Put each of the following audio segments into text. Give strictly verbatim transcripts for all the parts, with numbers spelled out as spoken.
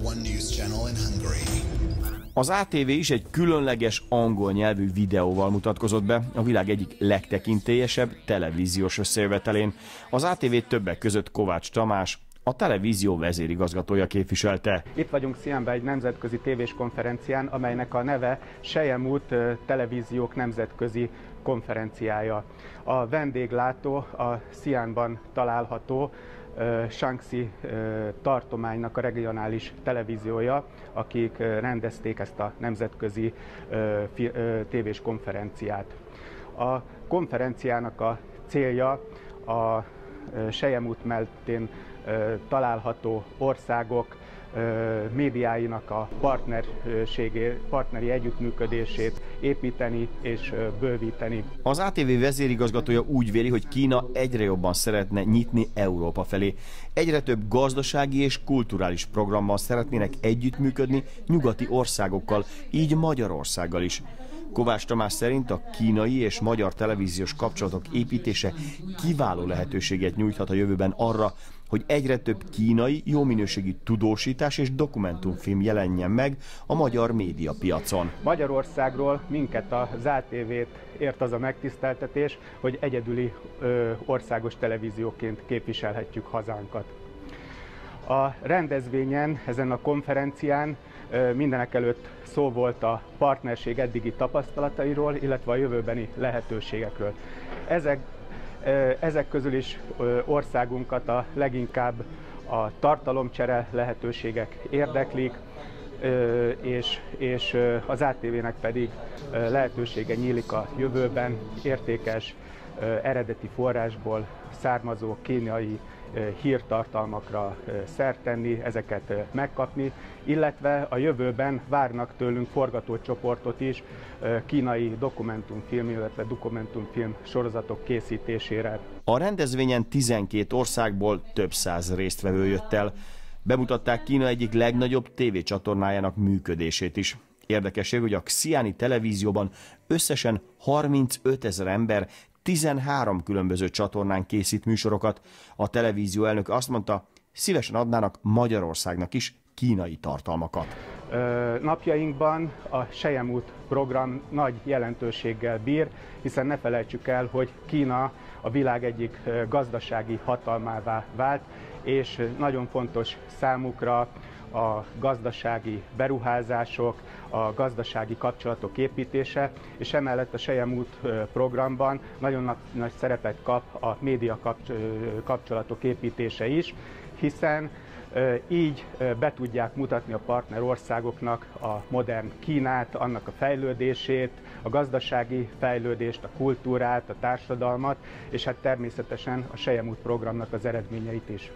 one news channel in Hungary. Az á té vé is egy különleges angol nyelvű videóval mutatkozott be a világ egyik legtekintélyesebb televíziós összejövetelén. Az á té vét többek között Kovács Tamás, a televízió vezérigazgatója képviselte. Itt vagyunk Sziánban egy nemzetközi tévés konferencián, amelynek a neve Selyemút Televíziók Nemzetközi Konferenciája. A vendéglátó a Sziánban található Shaanxi tartománynak a regionális televíziója, akik rendezték ezt a nemzetközi tévés konferenciát. A konferenciának a célja a Selyemút mentén található országok médiáinak a partnerségé, partneri együttműködését építeni és bővíteni. Az á té vé vezérigazgatója úgy véli, hogy Kína egyre jobban szeretne nyitni Európa felé. Egyre több gazdasági és kulturális programmal szeretnének együttműködni nyugati országokkal, így Magyarországgal is. Kovács Tamás szerint a kínai és magyar televíziós kapcsolatok építése kiváló lehetőséget nyújthat a jövőben arra, hogy egyre több kínai, jó minőségű tudósítás és dokumentumfilm jelenjen meg a magyar médiapiacon. Magyarországról minket az á té vét ért az a megtiszteltetés, hogy egyedüli ö, országos televízióként képviselhetjük hazánkat. A rendezvényen, ezen a konferencián ö, mindenekelőtt szó volt a partnerség eddigi tapasztalatairól, illetve a jövőbeni lehetőségekről. Ezek Ezek közül is országunkat a leginkább a tartalomcsere lehetőségek érdeklik, és, és az á té vének pedig lehetősége nyílik a jövőben értékes, eredeti forrásból származó kínai hírtartalmakra szert tenni, ezeket megkapni, illetve a jövőben várnak tőlünk forgatócsoportot is kínai dokumentumfilm, illetve dokumentumfilm sorozatok készítésére. A rendezvényen tizenkét országból több száz résztvevő jött el. Bemutatták Kína egyik legnagyobb tévécsatornájának működését is. Érdekesség, hogy a xi'ani televízióban összesen harmincötezer ember tizenhárom különböző csatornán készít műsorokat. A televízió elnök azt mondta, szívesen adnának Magyarországnak is kínai tartalmakat. Napjainkban a Selyemút program nagy jelentőséggel bír, hiszen ne felejtsük el, hogy Kína a világ egyik gazdasági hatalmává vált, és nagyon fontos számukra a gazdasági beruházások, a gazdasági kapcsolatok építése, és emellett a Selyemút programban nagyon nagy szerepet kap a média kapcsolatok építése is, hiszen így be tudják mutatni a partnerországoknak a modern Kínát, annak a fejlődését, a gazdasági fejlődést, a kultúrát, a társadalmat, és hát természetesen a Selyemút programnak az eredményeit is.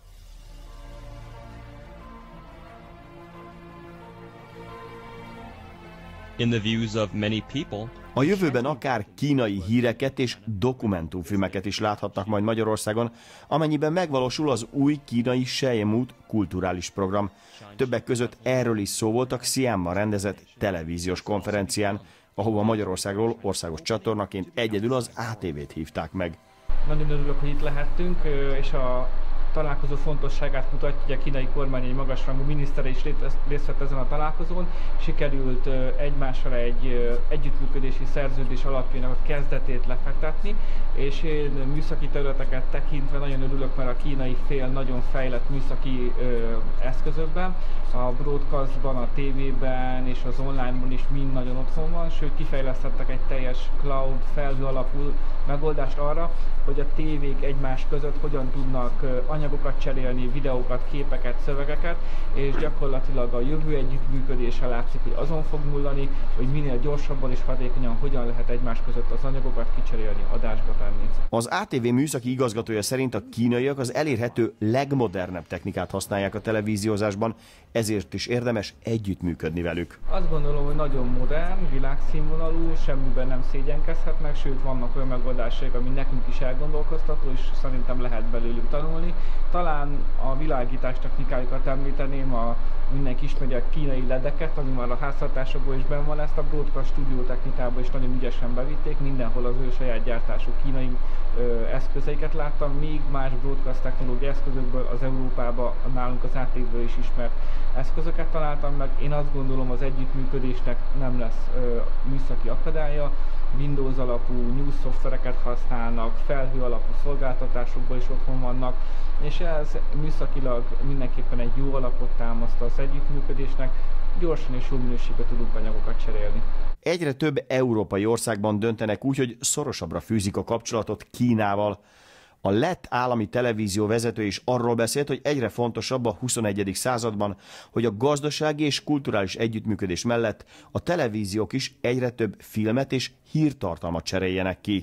In the views of many people, a jövőben akár kínai híreket és dokumentumfilmeket is láthatnak majd Magyarországon, amennyiben megvalósul az új kínai Selyemút kulturális program. Többek között erről is szó volt a Xi'anban rendezett televíziós konferencián, ahova Magyarországról országos csatornaként egyedül az á té vét hívták meg. Nagyon örülök, hogy itt lehettünk, és a találkozó fontosságát mutatja, hogy a kínai kormány egy magasrangú minisztere is részt vett ezen a találkozón. Sikerült egymással egy együttműködési szerződés alapjának a kezdetét lefektetni, és én műszaki területeket tekintve nagyon örülök, mert a kínai fél nagyon fejlett műszaki eszközökben, a broadcastban, a tévében és az online-ban is mind nagyon otthon van, sőt kifejlesztettek egy teljes cloud felhő alapú megoldást arra, hogy a tévék egymás között hogyan tudnak anyagokat cserélni, videókat, képeket, szövegeket, és gyakorlatilag a jövő együttműködése látszik, hogy azon fog múlani, hogy minél gyorsabban és hatékonyan hogyan lehet egymás között az anyagokat kicserélni, adásba tenni. Az á té vé műszaki igazgatója szerint a kínaiak az elérhető legmodernebb technikát használják a televíziózásban, ezért is érdemes együttműködni velük. Azt gondolom, hogy nagyon modern, világszínvonalú, semmiben nem szégyenkezhetnek, sőt vannak olyan megoldások, megoldásaik, ami nekünk is elgondolkoztató, és szerintem lehet belőlük tanulni. Talán a világítás technikájukat említeném, a mindenki ismeri a kínai ledeket, ami már a háztartásokból is benn van, ezt a broadcast stúdió technikába is nagyon ügyesen bevitték, mindenhol az ő saját gyártású kínai ö, eszközeiket láttam, még más broadcast technológiai eszközökből az Európában, nálunk az á té véből is ismert eszközöket találtam meg. Én azt gondolom, az együttműködésnek nem lesz ö, műszaki akadálya, Windows alapú news szoftvereket használnak, felhő alapú szolgáltatásokból is otthon vannak, és ez műszakilag mindenképpen egy jó alapot támaszt az együttműködésnek, gyorsan és jó minőségben tudunk anyagokat cserélni. Egyre több európai országban döntenek úgy, hogy szorosabbra fűzik a kapcsolatot Kínával. A lett állami televízió vezető is arról beszélt, hogy egyre fontosabb a huszonegyedik században, hogy a gazdasági és kulturális együttműködés mellett a televíziók is egyre több filmet és hírtartalmat cseréljenek ki.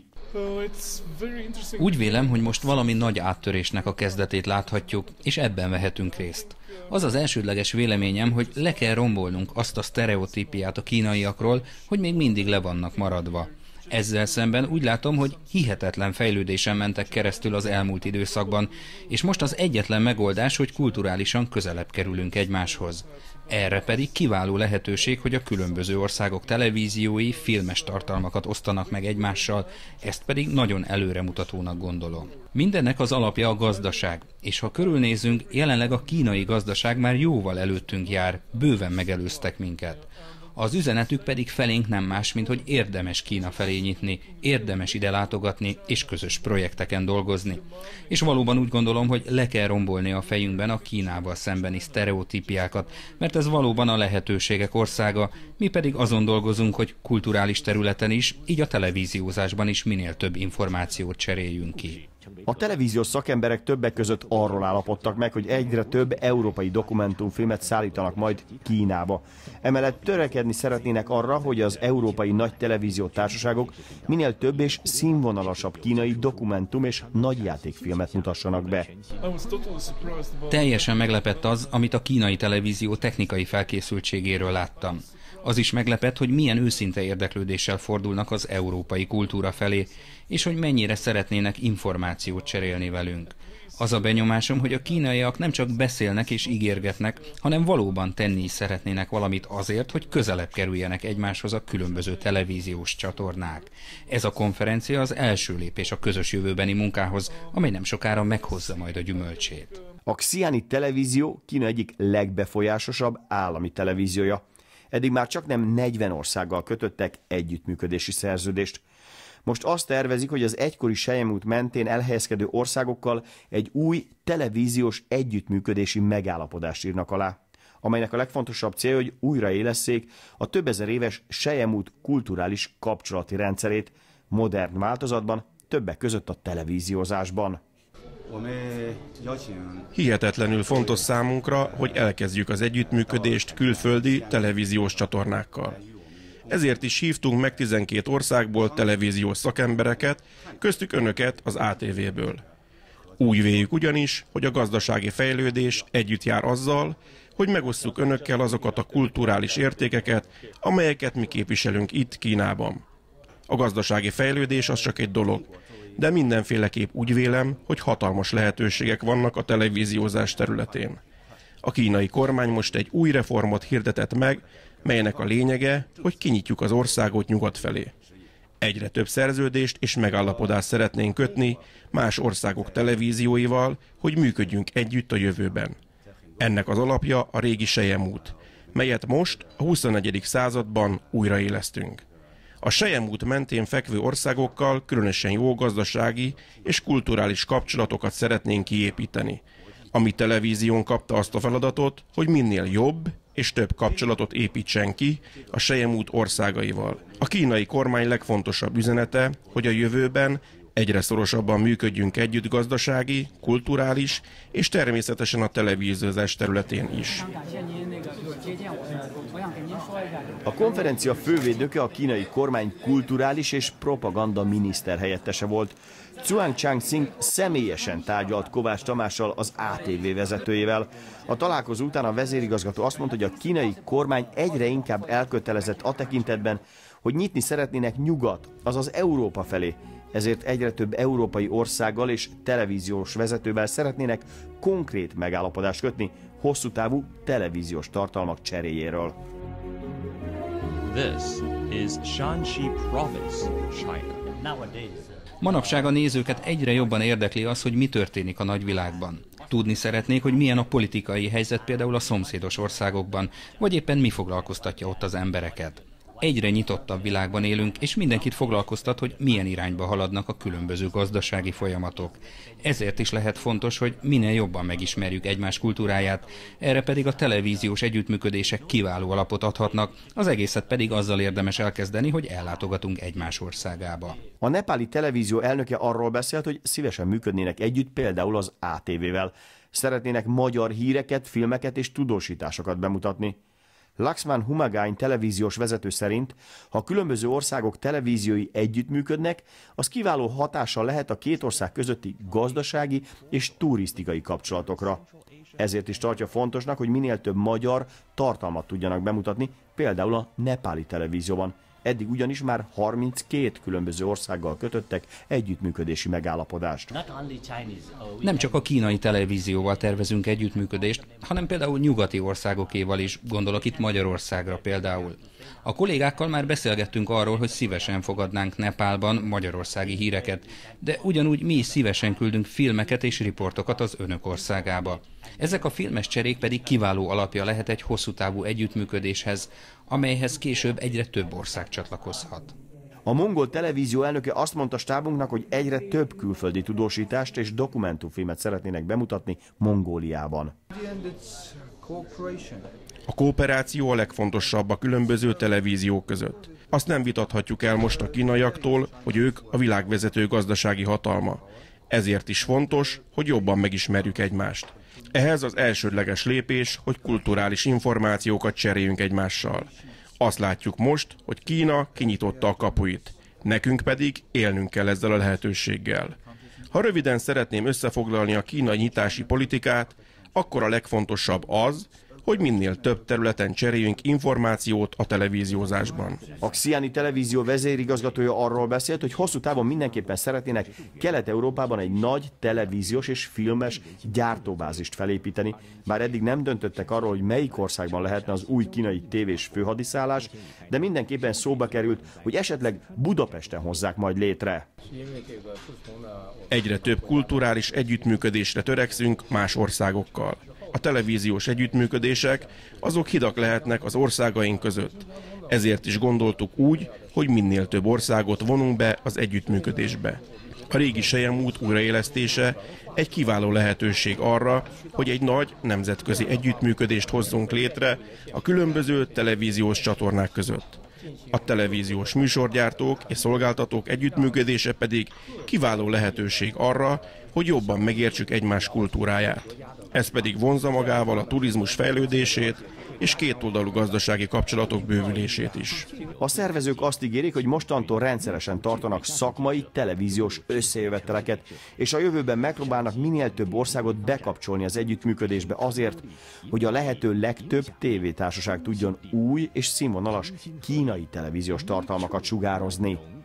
Úgy vélem, hogy most valami nagy áttörésnek a kezdetét láthatjuk, és ebben vehetünk részt. Az az elsődleges véleményem, hogy le kell rombolnunk azt a sztereotípiát a kínaiakról, hogy még mindig le vannak maradva. Ezzel szemben úgy látom, hogy hihetetlen fejlődésen mentek keresztül az elmúlt időszakban, és most az egyetlen megoldás, hogy kulturálisan közelebb kerülünk egymáshoz. Erre pedig kiváló lehetőség, hogy a különböző országok televíziói filmes tartalmakat osztanak meg egymással, ezt pedig nagyon előremutatónak gondolom. Mindennek az alapja a gazdaság, és ha körülnézünk, jelenleg a kínai gazdaság már jóval előttünk jár, bőven megelőztek minket. Az üzenetük pedig felénk nem más, mint hogy érdemes Kína felé nyitni, érdemes ide látogatni és közös projekteken dolgozni. És valóban úgy gondolom, hogy le kell rombolni a fejünkben a Kínával szembeni sztereotípiákat, mert ez valóban a lehetőségek országa, mi pedig azon dolgozunk, hogy kulturális területen is, így a televíziózásban is minél több információt cseréljünk ki. A televíziós szakemberek többek között arról állapodtak meg, hogy egyre több európai dokumentumfilmet szállítanak majd Kínába. Emellett törekedni szeretnének arra, hogy az európai nagy televízió társaságok minél több és színvonalasabb kínai dokumentum és nagyjátékfilmet mutassanak be. Teljesen meglepett az, amit a kínai televízió technikai felkészültségéről láttam. Az is meglepett, hogy milyen őszinte érdeklődéssel fordulnak az európai kultúra felé, és hogy mennyire szeretnének információt cserélni velünk. Az a benyomásom, hogy a kínaiak nem csak beszélnek és ígérgetnek, hanem valóban tenni is szeretnének valamit azért, hogy közelebb kerüljenek egymáshoz a különböző televíziós csatornák. Ez a konferencia az első lépés a közös jövőbeni munkához, amely nem sokára meghozza majd a gyümölcsét. A Xiani televízió Kína egyik legbefolyásosabb állami televíziója. Eddig már csak nem negyven országgal kötöttek együttműködési szerződést. Most azt tervezik, hogy az egykori Sejem út mentén elhelyezkedő országokkal egy új televíziós együttműködési megállapodást írnak alá, amelynek a legfontosabb célja, hogy újraélesszék a több ezer éves Sejem út kulturális kapcsolati rendszerét modern változatban, többek között a televíziózásban. Hihetetlenül fontos számunkra, hogy elkezdjük az együttműködést külföldi televíziós csatornákkal. Ezért is hívtunk meg tizenkét országból televíziós szakembereket, köztük önöket az á té véből. Úgy véljük ugyanis, hogy a gazdasági fejlődés együtt jár azzal, hogy megosszuk önökkel azokat a kulturális értékeket, amelyeket mi képviselünk itt Kínában. A gazdasági fejlődés az csak egy dolog, de mindenféleképp úgy vélem, hogy hatalmas lehetőségek vannak a televíziózás területén. A kínai kormány most egy új reformot hirdetett meg, melynek a lényege, hogy kinyitjuk az országot nyugat felé. Egyre több szerződést és megállapodást szeretnénk kötni más országok televízióival, hogy működjünk együtt a jövőben. Ennek az alapja a régi Sejem út, melyet most a huszonegyedik században újraélesztünk. A Sejem út mentén fekvő országokkal különösen jó gazdasági és kulturális kapcsolatokat szeretnénk kiépíteni. A mi televízión kapta azt a feladatot, hogy minél jobb és több kapcsolatot építsen ki a Sejem út országaival. A kínai kormány legfontosabb üzenete, hogy a jövőben egyre szorosabban működjünk együtt gazdasági, kulturális és természetesen a televíziózás területén is. A konferencia fővédnöke a kínai kormány kulturális és propaganda miniszter helyettese volt. Zhuang Changxing személyesen tárgyalt Kovács Tamással, az á té vé vezetőjével. A találkozó után a vezérigazgató azt mondta, hogy a kínai kormány egyre inkább elkötelezett a tekintetben, hogy nyitni szeretnének nyugat, azaz Európa felé, Ezért egyre több európai országgal és televíziós vezetővel szeretnének konkrét megállapodást kötni hosszú távú televíziós tartalmak cseréjéről. This is Shanxi Province, China. Manapság a nézőket egyre jobban érdekli az, hogy mi történik a nagyvilágban. Tudni szeretnék, hogy milyen a politikai helyzet például a szomszédos országokban, vagy éppen mi foglalkoztatja ott az embereket. Egyre nyitottabb világban élünk, és mindenkit foglalkoztat, hogy milyen irányba haladnak a különböző gazdasági folyamatok. Ezért is lehet fontos, hogy minél jobban megismerjük egymás kultúráját, erre pedig a televíziós együttműködések kiváló alapot adhatnak, az egészet pedig azzal érdemes elkezdeni, hogy ellátogatunk egymás országába. A nepáli televízió elnöke arról beszélt, hogy szívesen működnének együtt például az á té vével. Szeretnének magyar híreket, filmeket és tudósításokat bemutatni. Laxman Humagány televíziós vezető szerint, ha különböző országok televíziói együttműködnek, az kiváló hatással lehet a két ország közötti gazdasági és turisztikai kapcsolatokra. Ezért is tartja fontosnak, hogy minél több magyar tartalmat tudjanak bemutatni, például a nepáli televízióban. Eddig ugyanis már harminckét különböző országgal kötöttek együttműködési megállapodást. Nem csak a kínai televízióval tervezünk együttműködést, hanem például nyugati országokéval is, gondolok itt Magyarországra például. A kollégákkal már beszélgettünk arról, hogy szívesen fogadnánk Nepálban magyarországi híreket, de ugyanúgy mi is szívesen küldünk filmeket és riportokat az önök országába. Ezek a filmes cserék pedig kiváló alapja lehet egy hosszú távú együttműködéshez, amelyhez később egyre több ország csatlakozhat. A mongol televízió elnöke azt mondta stábunknak, hogy egyre több külföldi tudósítást és dokumentumfilmet szeretnének bemutatni Mongóliában. A kooperáció a legfontosabb a különböző televíziók között. Azt nem vitathatjuk el most a kínaiaktól, hogy ők a világvezető gazdasági hatalma. Ezért is fontos, hogy jobban megismerjük egymást. Ehhez az elsődleges lépés, hogy kulturális információkat cseréljünk egymással. Azt látjuk most, hogy Kína kinyitotta a kapuit. Nekünk pedig élnünk kell ezzel a lehetőséggel. Ha röviden szeretném összefoglalni a kínai nyitási politikát, akkor a legfontosabb az, hogy minél több területen cseréljünk információt a televíziózásban. A Xi'ani televízió vezérigazgatója arról beszélt, hogy hosszú távon mindenképpen szeretnének Kelet-Európában egy nagy televíziós és filmes gyártóbázist felépíteni, bár eddig nem döntöttek arról, hogy melyik országban lehetne az új kínai tévés főhadiszállás, de mindenképpen szóba került, hogy esetleg Budapesten hozzák majd létre. Egyre több kulturális együttműködésre törekszünk más országokkal. A televíziós együttműködések azok hidak lehetnek az országaink között. Ezért is gondoltuk úgy, hogy minél több országot vonunk be az együttműködésbe. A régi selyemút újraélesztése egy kiváló lehetőség arra, hogy egy nagy nemzetközi együttműködést hozzunk létre a különböző televíziós csatornák között. A televíziós műsorgyártók és szolgáltatók együttműködése pedig kiváló lehetőség arra, hogy jobban megértsük egymás kultúráját. Ez pedig vonzza magával a turizmus fejlődését és kétoldalú gazdasági kapcsolatok bővülését is. A szervezők azt ígérik, hogy mostantól rendszeresen tartanak szakmai televíziós összejöveteleket, és a jövőben megpróbálnak minél több országot bekapcsolni az együttműködésbe azért, hogy a lehető legtöbb tévétársaság tudjon új és színvonalas kínai televíziós tartalmakat sugározni.